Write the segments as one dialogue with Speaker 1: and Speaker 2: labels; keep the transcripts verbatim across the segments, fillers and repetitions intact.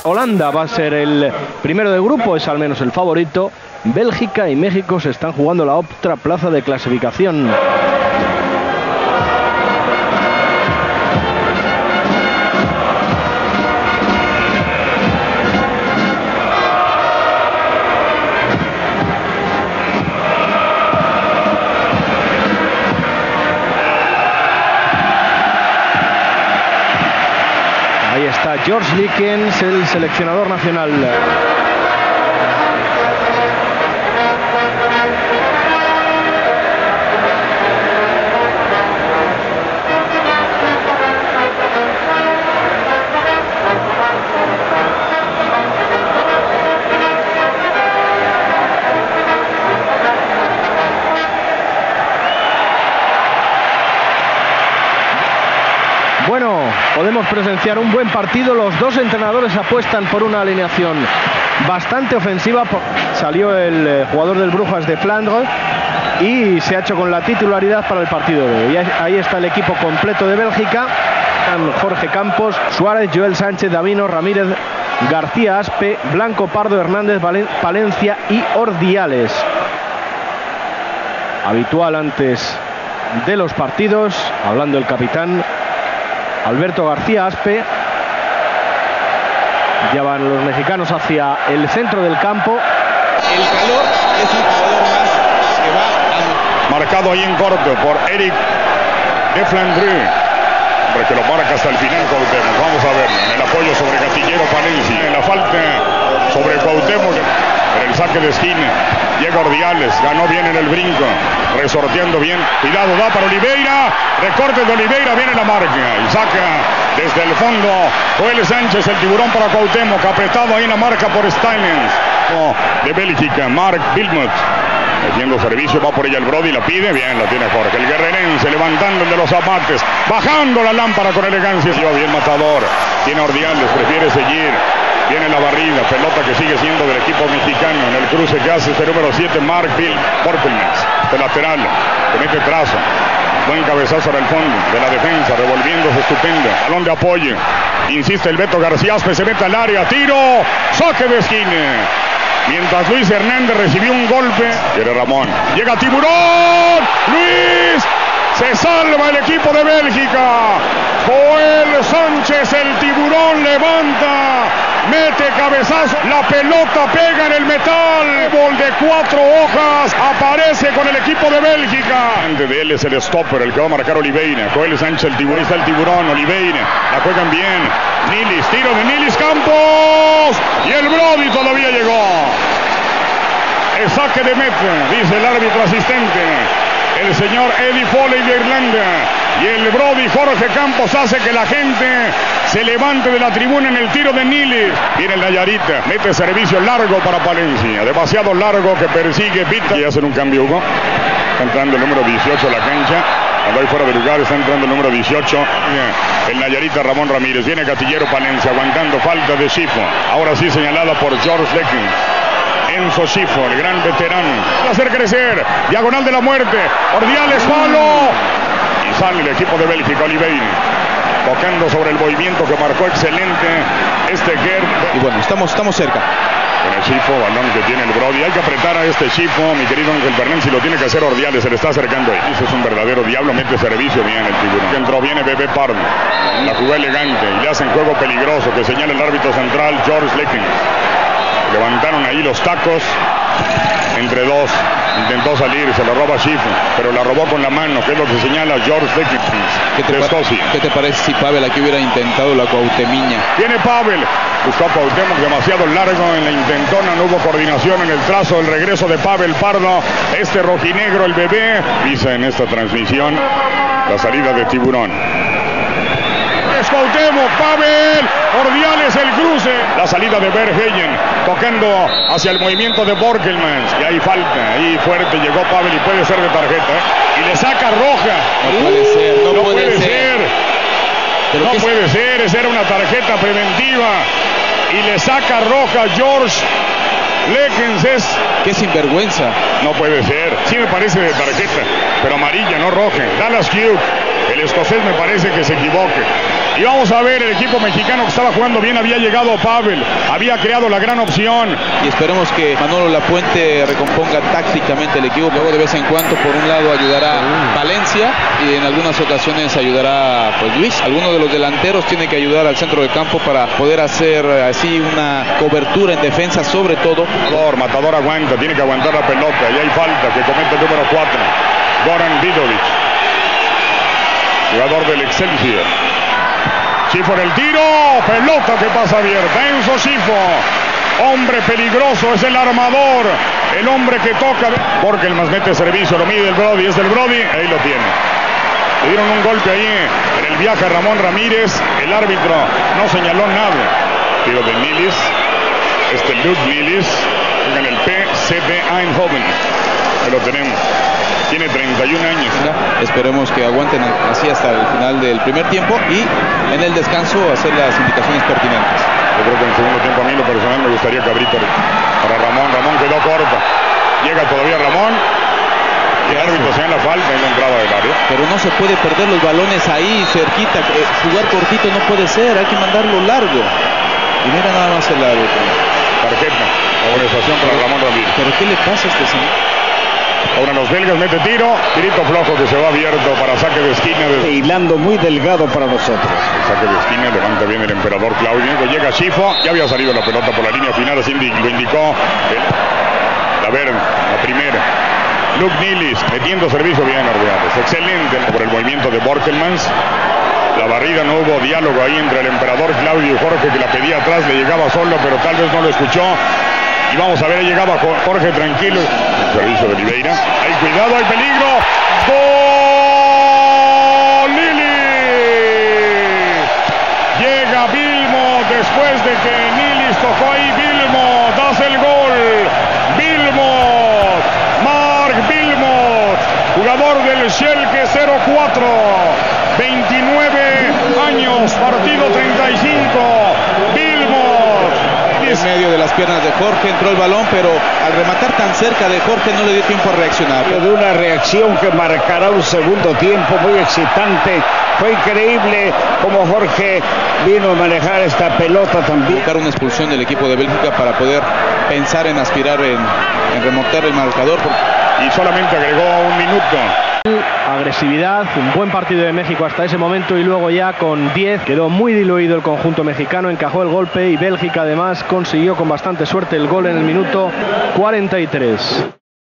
Speaker 1: Holanda va a ser el primero del grupo, es al menos el favorito. Bélgica y México se están jugando la otra plaza de clasificación. Ahí está George Likens, el seleccionador nacional. Bueno, podemos presenciar un buen partido. Los dos entrenadores apuestan por una alineación bastante ofensiva. Salió el eh, jugador del Brujas de Flandres y se ha hecho con la titularidad para el partido de hoy. Ahí está el equipo completo de Bélgica. Están Jorge Campos, Suárez, Joel Sánchez, Davino, Ramírez, García Aspe, Blanco, Pardo, Hernández, Valen Palencia y Ordiales. Habitual antes de los partidos, hablando el capitán Alberto García Aspe. Ya van los mexicanos hacia el centro del campo.
Speaker 2: El calor es un jugador más que va a...
Speaker 3: Marcado ahí en corto por Eric de Flandre, hombre que lo marca hasta el final Cuauhtémoc. Vamos a ver, en el apoyo sobre Gatillero Palencia, en la falta sobre Cuauhtémoc, en el saque de esquina llega Ordiales, ganó bien en el brinco, resorteando bien, cuidado, da para Oliveira, recorte de Oliveira, viene la marca y saca desde el fondo Joel Sánchez, el tiburón para Cuauhtémoc, apretado ahí en la marca por Steinens de Bélgica, Mark Wilmot haciendo servicio, va por ella el Brody, la pide, bien, la tiene Jorge, el guerrerense levantando el de los zapates, bajando la lámpara con elegancia, lleva bien Matador, tiene Ordiales, prefiere seguir. Viene la barrida, pelota que sigue siendo del equipo mexicano. En el cruce que hace este número siete, Mark Bill Borkelmans, de lateral, que mete trazo. Buen cabezazo al fondo de la defensa, revolviéndose estupendo. Balón de apoyo. Insiste el Beto García Aspe, se mete al área, tiro, saque de esquina. Mientras Luis Hernández recibió un golpe, quiere Ramón. Llega Tiburón, Luis, se salva el equipo de Bélgica. Joel Sánchez, el tiburón, levanta, mete cabezazo, la pelota pega en el metal, gol de cuatro hojas, aparece con el equipo de Bélgica. Antes de él es el stopper, el que va a marcar Oliveira. Joel Sánchez, el tiburón, está el tiburón, Oliveira, la juegan bien, Nilis, tiro de Nilis, Campos, y el Brody todavía llegó. El saque de meta, dice el árbitro asistente, el señor Eddie Foley de Irlanda, y el Brody Jorge Campos hace que la gente se levante de la tribuna en el tiro de Nilis. Viene el Nayarita, mete servicio largo para Palencia, demasiado largo que persigue Vita, y hacen un cambio, Hugo. Está entrando el número dieciocho a la cancha, cuando hay fuera de lugar está entrando el número dieciocho, el Nayarita Ramón Ramírez. Viene Gatillero Palencia aguantando falta de Schifo, ahora sí señalada por George Likens. Enzo Schifo, el gran veterano, va a hacer crecer, diagonal de la muerte, Ordiales, palo, y sale el equipo de Bélgica, Oliveira, tocando sobre el movimiento que marcó excelente este Gerd.
Speaker 2: Y bueno, estamos, estamos cerca.
Speaker 3: Con el Schifo, balón que tiene el Brody, hay que apretar a este Schifo, mi querido Ángel Fernández, si lo tiene que hacer Ordiales, se le está acercando ahí. Ese es un verdadero diablo, mete servicio bien el tiburón. Entró, viene Bebé Pardo, la jugó elegante, y le hacen juego peligroso, que señala el árbitro central, George Likens. Levantaron ahí los tacos entre dos, intentó salir, se lo roba Schifo, pero la robó con la mano, que es lo que señala George Likens.
Speaker 2: ¿Qué te, ¿Qué te parece si Pavel aquí hubiera intentado la Cuauhtemiña?
Speaker 3: Viene Pavel, buscó a Cuauhtémoc demasiado largo en la intentona, no hubo coordinación en el trazo, el regreso de Pavel Pardo, este rojinegro, el bebé, visa en esta transmisión la salida de Tiburón. Cuauhtémoc, Pavel, Ordiales, el cruce, la salida de Verheyen, tocando hacia el movimiento de Borkelmans, y ahí falta, ahí fuerte llegó Pavel y puede ser de tarjeta, ¿eh? Y le saca roja.
Speaker 2: No puede uh, ser, no,
Speaker 3: no
Speaker 2: puede,
Speaker 3: puede
Speaker 2: ser.
Speaker 3: ser. No puede ser, esa era una tarjeta preventiva y le saca roja George Likens. Es...
Speaker 2: qué sinvergüenza.
Speaker 3: No puede ser, sí me parece de tarjeta, pero amarilla, no roja. Dallas Hughes, el escocés, me parece que se equivoque. Y vamos a ver, el equipo mexicano que estaba jugando bien, había llegado Pavel, había creado la gran opción.
Speaker 2: Y esperemos que Manolo Lapuente recomponga tácticamente el equipo. Luego de vez en cuando, por un lado, ayudará Valencia y en algunas ocasiones ayudará pues Luis. Alguno de los delanteros tiene que ayudar al centro de campo para poder hacer así una cobertura en defensa, sobre todo.
Speaker 3: Matador, Matador aguanta, tiene que aguantar la pelota y hay falta que comete el número cuatro, Goran Vidovic, jugador del Excelsior. Schifo en el tiro, pelota que pasa abierta, Enzo Schifo, hombre peligroso, es el armador, el hombre que toca, porque el más mete servicio, lo mide el Brody, es del Brody, ahí lo tiene. Le dieron un golpe ahí en el viaje a Ramón Ramírez, el árbitro no señaló nada. Tiro de Nilis, este Luke Nilis, en el P C B Eindhoven, que lo tenemos. Tiene treinta y un años.
Speaker 2: Esperemos que aguanten así hasta el final del primer tiempo y en el descanso hacer las indicaciones pertinentes.
Speaker 3: Yo creo que en el segundo tiempo a mí lo personal me gustaría Cabrito para Ramón. Ramón quedó corta. Llega todavía Ramón. El árbitro se da la falta en la entrada del área.
Speaker 2: Pero no se puede perder los balones ahí cerquita. Eh, jugar cortito no puede ser, hay que mandarlo largo. Y mira nada más el árbitro.
Speaker 3: Tarjeta, amonestación para Ramón Ramírez.
Speaker 2: ¿Pero qué le pasa a este señor?
Speaker 3: Ahora los belgas mete tiro, tirito flojo que se va abierto para saque de esquina. De...
Speaker 4: Hilando muy delgado para nosotros.
Speaker 3: El saque de esquina, levanta bien el emperador Claudio. Llega Schifo, ya había salido la pelota por la línea final, así lo indicó el... la verde, la primera. Luke Nilis metiendo servicio bien Ordeales. Excelente por el movimiento de Borkelmans. La barrida, no hubo diálogo ahí entre el emperador Claudio y Jorge, que la pedía atrás, le llegaba solo, pero tal vez no lo escuchó. Y vamos a ver, ahí llegaba Jorge tranquilo. El servicio de Oliveira. Hay cuidado, hay peligro. ¡Gol! Nilis. Llega Vilmo después de que Nilis tocó ahí. Vilmo, das el gol. Vilmo. Mark Vilmo. Jugador del Schalke cero cuatro. veintinueve años, partido treinta y cinco. Vilmo.
Speaker 2: En medio de las piernas de Jorge entró el balón, pero al rematar tan cerca de Jorge no le dio tiempo a reaccionar.
Speaker 4: De una reacción que marcará un segundo tiempo muy excitante. Fue increíble como Jorge vino a manejar esta pelota también.
Speaker 2: Buscar una expulsión del equipo de Bélgica para poder pensar en aspirar en, en remontar el marcador.
Speaker 3: Y solamente agregó un minuto.
Speaker 1: Agresividad, un buen partido de México hasta ese momento y luego ya con diez quedó muy diluido el conjunto mexicano, encajó el golpe y Bélgica además consiguió con bastante suerte el gol en el minuto cuarenta y tres.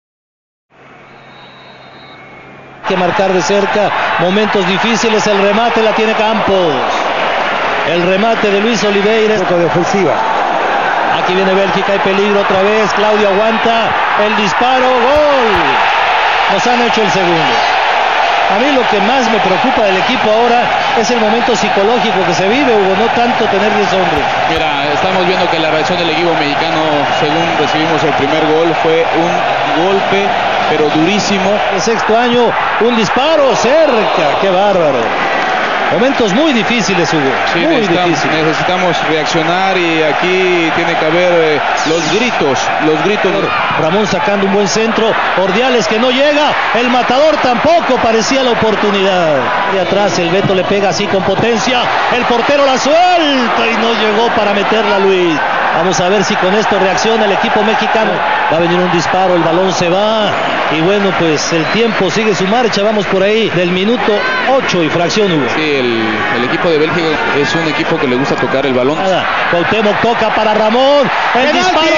Speaker 5: Que marcar de cerca, momentos difíciles, el remate la tiene Campos, el remate de Luis Oliveira,
Speaker 4: Un poco de ofensiva.
Speaker 5: aquí viene Bélgica, hay peligro otra vez, Claudio aguanta, el disparo, gol, nos han hecho el segundo. A mí lo que más me preocupa del equipo ahora es el momento psicológico que se vive, Hugo, no tanto tener diez hombres.
Speaker 2: Mira, estamos viendo que la reacción del equipo mexicano, según recibimos el primer gol, fue un golpe, pero durísimo.
Speaker 5: El sexto año, un disparo cerca, qué bárbaro. Momentos muy difíciles, Hugo,
Speaker 2: Sí,
Speaker 5: muy
Speaker 2: necesitamos,
Speaker 5: difíciles.
Speaker 2: necesitamos reaccionar y aquí tiene que haber eh, los gritos, los gritos.
Speaker 5: Ramón sacando un buen centro, Ordiales que no llega, el matador tampoco, parecía la oportunidad. Y atrás el Beto le pega así con potencia, el portero la suelta y no llegó para meterla Luis. Vamos a ver si con esto reacciona el equipo mexicano. Va a venir un disparo, el balón se va y bueno, pues el tiempo sigue su marcha, vamos por ahí del minuto ocho y fracción, Hugo.
Speaker 2: Sí, el, el equipo de Bélgica es un equipo que le gusta tocar el balón.
Speaker 5: Nada, Cuauhtémoc toca para Ramón, el
Speaker 2: ¡Penalti,
Speaker 5: disparo,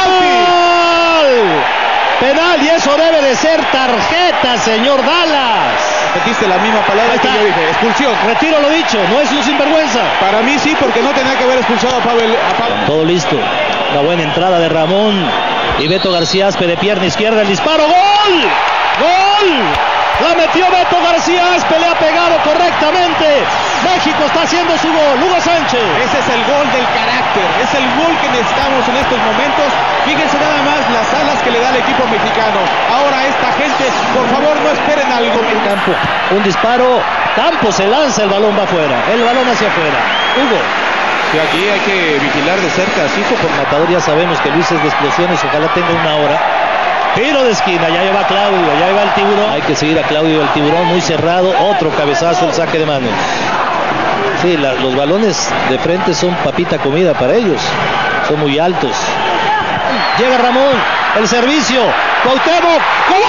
Speaker 5: penal, penal y eso debe de ser tarjeta, señor Dallas.
Speaker 2: Repetiste la misma palabra
Speaker 5: Ahí
Speaker 2: que
Speaker 5: está.
Speaker 2: yo dije, expulsión.
Speaker 5: Retiro lo dicho, no es un sinvergüenza.
Speaker 2: Para mí sí, porque no tenía que haber expulsado a Pavel. A Pavel.
Speaker 5: Todo listo, la buena entrada de Ramón y Beto García Aspe de pierna izquierda, el disparo, gol, gol. La metió Beto García Aspe, le ha pegado correctamente. México está haciendo su gol. Hugo Sánchez.
Speaker 2: Ese es el gol del carácter, es el gol que necesitamos en estos momentos. Fíjense nada más las alas que le da el equipo mexicano. Ahora esta gente, por favor, no esperen algo.
Speaker 5: Campo, un disparo, Campos se lanza, el balón va afuera, el balón hacia afuera. Hugo.
Speaker 2: Sí, aquí hay que vigilar de cerca, así
Speaker 5: Hijo por matador, ya sabemos que Luis es de explosiones, ojalá tenga una hora. Tiro de esquina, ya lleva Claudio, ya lleva el tiburón. Hay que seguir a Claudio el tiburón, muy cerrado, otro cabezazo, el saque de manos. Sí, la, los balones de frente son papita comida para ellos. Son muy altos. Llega Ramón, el servicio. Cuauhtémoc. ¡Gol!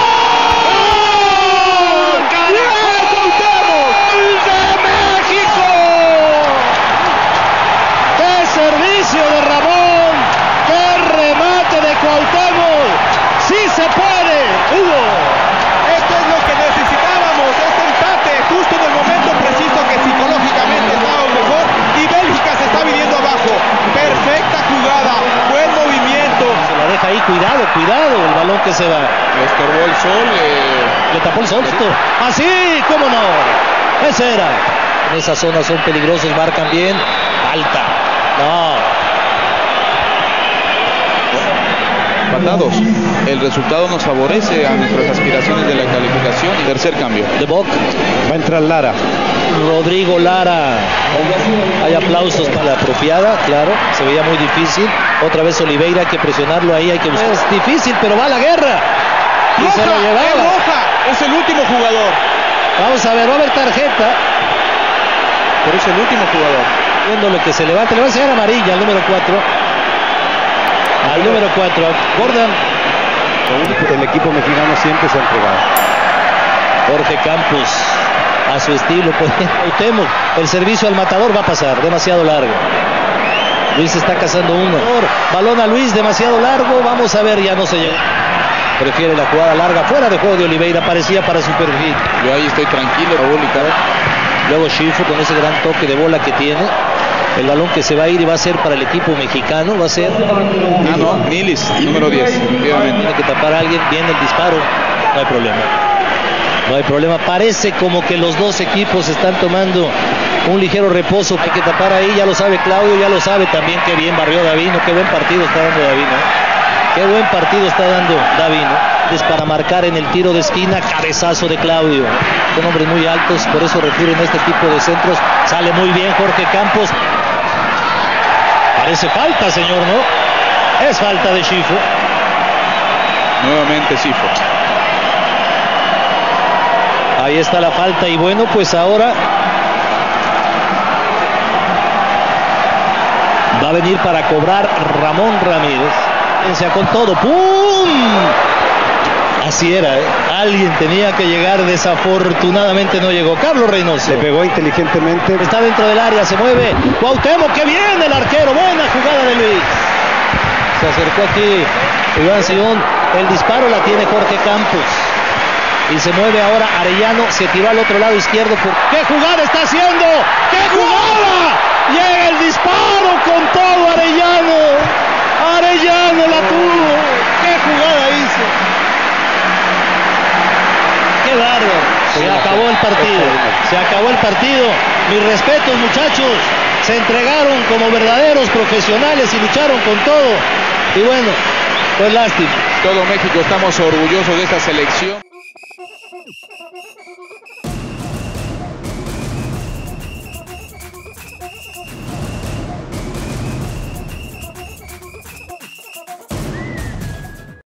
Speaker 5: ¡Carajo, Cuauhtémoc! ¡Gol de México! ¡Qué servicio de Ramón! ¡Qué remate de Cuauhtémoc! ¡Sí se puede! ¡Hugo!
Speaker 6: Esto es lo que necesitábamos, este empate, justo en el momento preciso que psicológicamente estábamos mejor y Bélgica se está viniendo abajo. Perfecta jugada, buen movimiento.
Speaker 5: Se la deja ahí, cuidado, cuidado, el balón que se va.
Speaker 2: Le estorbó el sol. Eh...
Speaker 5: Le tapó el sol. Así, cómo no. Ese era. En esa zona son peligrosos, marcan bien. Alta. No.
Speaker 2: Empatados. El resultado nos favorece a nuestras aspiraciones de la calificación. Tercer cambio.
Speaker 5: De Boc.
Speaker 4: Va a entrar Lara.
Speaker 5: Rodrigo Lara. Hay aplausos para la apropiada, claro. Se veía muy difícil. Otra vez Oliveira, hay que presionarlo ahí, hay que buscar. Es difícil, pero va a la guerra. Y
Speaker 6: Roja,
Speaker 5: se lo
Speaker 6: es
Speaker 5: llevaba.
Speaker 6: roja, es el último jugador.
Speaker 5: Vamos a ver, va a haber tarjeta.
Speaker 2: Pero es el último jugador.
Speaker 5: Viendo lo que se levanta, le va a enseñar amarilla al número cuatro. Al número cuatro, Gordon.
Speaker 4: El equipo mexicano siempre se ha entregado.
Speaker 5: Jorge Campos, a su estilo, pues. Cuauhtémoc, el servicio al matador va a pasar, demasiado largo. Luis está cazando uno. Balón a Luis, demasiado largo. Vamos a ver, ya no se llega. Prefiere la jugada larga, fuera de juego de Oliveira, parecía para su perfil.
Speaker 2: Yo ahí estoy tranquilo, Raúl y Caro.
Speaker 5: Luego Schifo con ese gran toque de bola que tiene. El balón que se va a ir y va a ser para el equipo mexicano, va a ser...
Speaker 2: Ah, no, Nilis, número diez.
Speaker 5: Tiene que tapar a alguien, viene el disparo, no hay problema. No hay problema, parece como que los dos equipos están tomando un ligero reposo, hay que tapar ahí, ya lo sabe Claudio, ya lo sabe también, qué bien barrió Davino, qué buen partido está dando Davino. Qué buen partido está dando Davino. Es para marcar en el tiro de esquina, cabezazo de Claudio. Son hombres muy altos, por eso recurren a este tipo de centros. Sale muy bien Jorge Campos. Parece falta, señor, ¿no? Es falta de Schifo.
Speaker 2: Nuevamente Schifo.
Speaker 5: Ahí está la falta y bueno, pues ahora va a venir para cobrar Ramón Ramírez. Con todo, ¡pum! Así era, ¿eh? Alguien tenía que llegar, desafortunadamente no llegó. Carlos Reynoso.
Speaker 4: Le pegó inteligentemente.
Speaker 5: Está dentro del área, se mueve. Cuauhtémoc, ¡qué bien el arquero! Buena jugada de Luis. Se acercó aquí Iván Sion. El disparo la tiene Jorge Campos. Y se mueve ahora Arellano, se tiró al otro lado izquierdo. Por... ¡Qué jugada está haciendo! ¡Qué jugada! Llega el disparo con todo Arellano. Arellano la tuvo. ¡Qué jugada hizo! ¡Qué bárbaro! Se acabó el partido. Se acabó el partido. Mis respetos, muchachos. Se entregaron como verdaderos profesionales y lucharon con todo. Y bueno, pues lástima.
Speaker 2: Todo México estamos orgullosos de esta selección.